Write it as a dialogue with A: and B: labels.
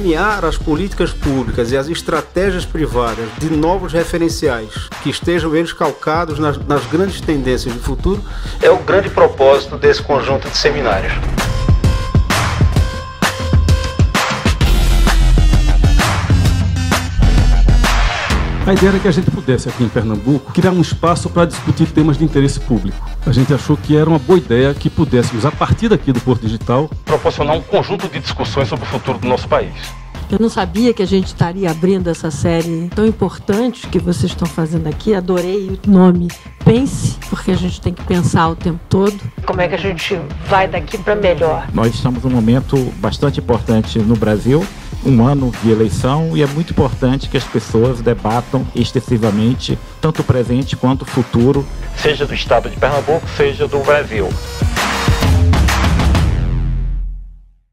A: alinhar as políticas públicas e as estratégias privadas de novos referenciais que estejam eles calcados nas grandes tendências do futuro é o grande propósito desse conjunto de seminários.
B: A ideia era que a gente pudesse, aqui em Pernambuco, criar um espaço para discutir temas de interesse público. A gente achou que era uma boa ideia que pudéssemos, a partir daqui do Porto Digital,
C: proporcionar um conjunto de discussões sobre o futuro do nosso país.
D: Eu não sabia que a gente estaria abrindo essa série tão importante que vocês estão fazendo aqui. Adorei o nome Pense, porque a gente tem que pensar o tempo todo. Como é que a gente vai daqui para melhor?
E: Nós estamos num momento bastante importante no Brasil, um ano de eleição, e é muito importante que as pessoas debatam extensivamente tanto o presente quanto o futuro,
C: seja do estado de Pernambuco, seja do Brasil.